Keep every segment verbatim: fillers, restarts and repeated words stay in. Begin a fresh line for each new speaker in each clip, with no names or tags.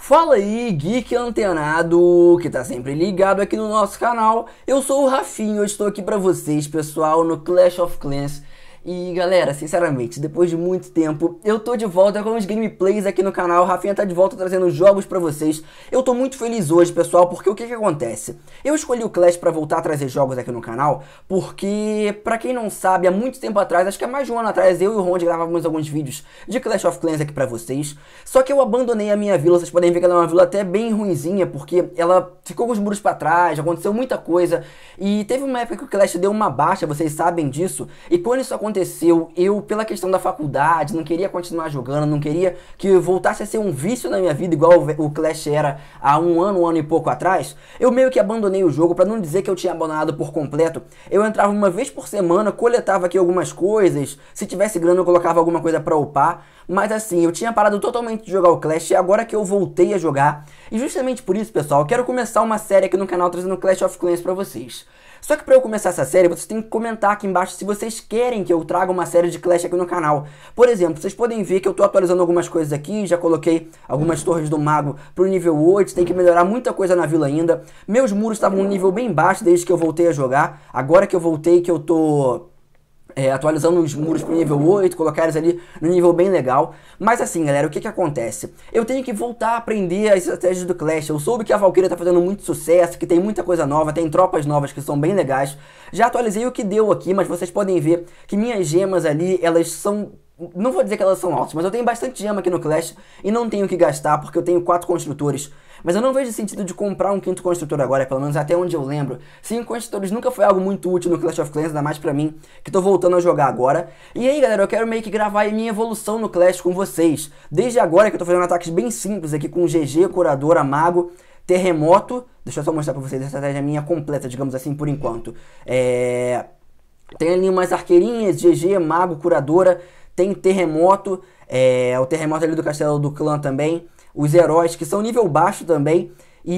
Fala aí, geek antenado, que tá sempre ligado aqui no nosso canal. Eu sou o Rafinha, eu estou aqui pra vocês, pessoal, no Clash of Clans. E galera, sinceramente, depois de muito tempo, eu tô de volta com os gameplays aqui no canal. O Rafinha tá de volta trazendo jogos pra vocês. Eu tô muito feliz hoje, pessoal, porque o que que acontece? Eu escolhi o Clash pra voltar a trazer jogos aqui no canal, porque, pra quem não sabe, há muito tempo atrás, acho que há mais de um ano atrás, eu e o Ronde gravávamos alguns vídeos de Clash of Clans aqui pra vocês. Só que eu abandonei a minha vila, vocês podem ver que ela é uma vila até bem ruinzinha, porque ela ficou com os muros pra trás, aconteceu muita coisa. E teve uma época que o Clash deu uma baixa, vocês sabem disso, e quando isso aconteceu, aconteceu, eu, pela questão da faculdade, não queria continuar jogando, não queria que voltasse a ser um vício na minha vida, igual o Clash era há um ano, um ano e pouco atrás. Eu meio que abandonei o jogo, pra não dizer que eu tinha abandonado por completo. Eu entrava uma vez por semana, coletava aqui algumas coisas, se tivesse grana eu colocava alguma coisa pra upar, mas assim, eu tinha parado totalmente de jogar o Clash e agora que eu voltei a jogar, e justamente por isso, pessoal, eu quero começar uma série aqui no canal trazendo Clash of Clans pra vocês. Só que pra eu começar essa série, vocês têm que comentar aqui embaixo se vocês querem que eu traga uma série de Clash aqui no canal. Por exemplo, vocês podem ver que eu tô atualizando algumas coisas aqui, já coloquei algumas torres do mago pro nível oito, tem que melhorar muita coisa na vila ainda. Meus muros estavam num nível bem baixo desde que eu voltei a jogar, agora que eu voltei que eu tô... É, atualizando os muros pro nível oito, colocar eles ali no nível bem legal. Mas assim, galera, o que que acontece? Eu tenho que voltar a aprender as estratégias do Clash. Eu soube que a Valkyria tá fazendo muito sucesso, que tem muita coisa nova, tem tropas novas que são bem legais. Já atualizei o que deu aqui, mas vocês podem ver que minhas gemas ali, elas são... Não vou dizer que elas são altas, mas eu tenho bastante gema aqui no Clash e não tenho que gastar porque eu tenho quatro construtores. Mas eu não vejo sentido de comprar um quinto construtor agora, pelo menos até onde eu lembro. Cinco construtores nunca foi algo muito útil no Clash of Clans, ainda mais pra mim, que tô voltando a jogar agora. E aí, galera, eu quero meio que gravar a minha evolução no Clash com vocês. Desde agora que eu tô fazendo ataques bem simples aqui com G G, Curadora, Mago, Terremoto. Deixa eu só mostrar pra vocês a estratégia minha completa, digamos assim, por enquanto. É... Tem ali umas arqueirinhas, G G, Mago, Curadora... Tem Terremoto, é, o Terremoto ali do Castelo do Clã também. Os heróis, que são nível baixo também.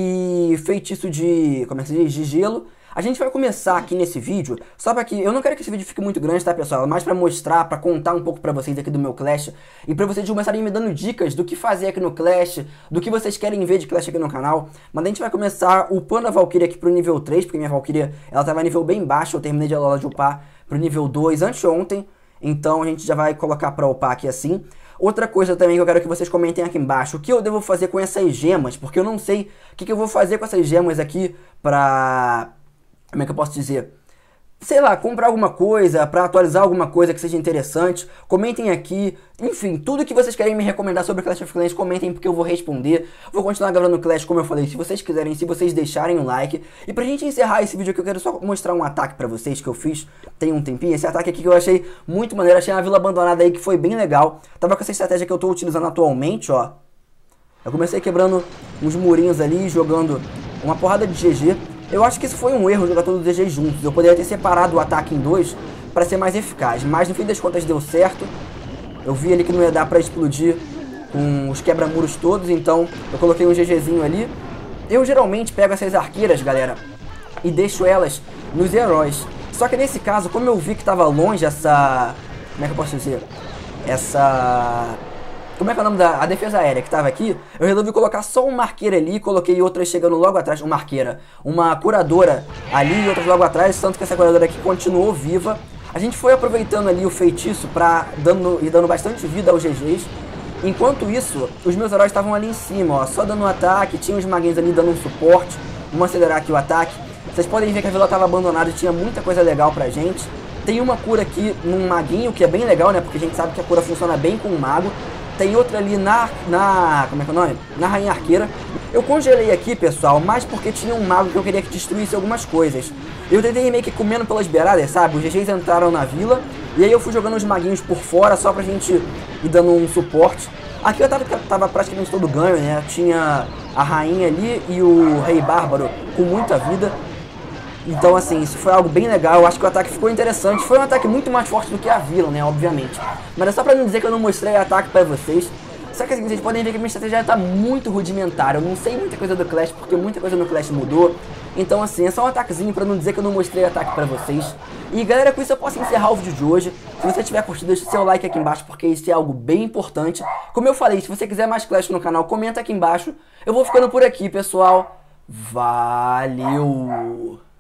E feitiço de, como é que se diz? De gelo. A gente vai começar aqui nesse vídeo, só pra que... Eu não quero que esse vídeo fique muito grande, tá, pessoal? Mais pra mostrar, pra contar um pouco pra vocês aqui do meu Clash. E pra vocês começarem me dando dicas do que fazer aqui no Clash, do que vocês querem ver de Clash aqui no canal. Mas a gente vai começar upando a Valkyria aqui pro nível três, porque minha Valkyria, ela tava nível bem baixo. Eu terminei de ela de upar pro nível dois anteontem. Então a gente já vai colocar pra upar aqui assim. Outra coisa também que eu quero que vocês comentem aqui embaixo. O que eu devo fazer com essas gemas? Porque eu não sei o que, que eu vou fazer com essas gemas aqui pra... Como é que eu posso dizer? Sei lá, comprar alguma coisa, pra atualizar alguma coisa que seja interessante. Comentem aqui. Enfim, tudo que vocês querem me recomendar sobre Clash of Clans, comentem porque eu vou responder. Vou continuar gravando Clash, como eu falei, se vocês quiserem, se vocês deixarem o like. E pra gente encerrar esse vídeo aqui, eu quero só mostrar um ataque pra vocês que eu fiz tem um tempinho. Esse ataque aqui que eu achei muito maneiro, achei uma vila abandonada aí que foi bem legal. Tava com essa estratégia que eu tô utilizando atualmente, ó. Eu comecei quebrando uns murinhos ali, jogando uma porrada de G G. Eu acho que isso foi um erro, jogar todos os G G juntos. Eu poderia ter separado o ataque em dois para ser mais eficaz. Mas no fim das contas deu certo. Eu vi ali que não ia dar para explodir com os quebra-muros todos. Então eu coloquei um GGzinho ali. Eu geralmente pego essas arqueiras, galera, e deixo elas nos heróis. Só que nesse caso, como eu vi que estava longe essa... Como é que eu posso dizer? Essa... Como é que é o nome da a defesa aérea que tava aqui? Eu resolvi colocar só uma arqueira ali, coloquei outras chegando logo atrás, uma arqueira, uma curadora ali e outras logo atrás, tanto que essa curadora aqui continuou viva. A gente foi aproveitando ali o feitiço pra dando, e dando bastante vida aos G Gs. Enquanto isso, os meus heróis estavam ali em cima, ó, só dando um ataque, tinha os maguinhos ali dando um suporte. Vamos acelerar aqui o ataque. Vocês podem ver que a vila estava abandonada e tinha muita coisa legal pra gente. Tem uma cura aqui num maguinho, que é bem legal, né, porque a gente sabe que a cura funciona bem com o mago. Tem outra ali na, na, como é que é o nome? Na Rainha Arqueira. Eu congelei aqui, pessoal, mais porque tinha um mago que eu queria que destruísse algumas coisas. Eu tentei meio que comendo pelas beiradas, sabe? Os G Gs entraram na vila, e aí eu fui jogando os maguinhos por fora, só pra gente ir dando um suporte. Aqui eu tava, tava praticamente todo ganho, né? Tinha a rainha ali e o rei bárbaro com muita vida. Então, assim, isso foi algo bem legal. Eu acho que o ataque ficou interessante. Foi um ataque muito mais forte do que a vila, né, obviamente. Mas é só pra não dizer que eu não mostrei o ataque pra vocês. Só que assim, vocês podem ver que a minha estratégia tá muito rudimentar. Eu não sei muita coisa do Clash, porque muita coisa no Clash mudou. Então, assim, é só um ataquezinho pra não dizer que eu não mostrei o ataque pra vocês. E galera, com isso eu posso encerrar o vídeo de hoje. Se você tiver curtido, deixa seu like aqui embaixo, porque isso é algo bem importante. Como eu falei, se você quiser mais Clash no canal, comenta aqui embaixo. Eu vou ficando por aqui, pessoal. Valeu!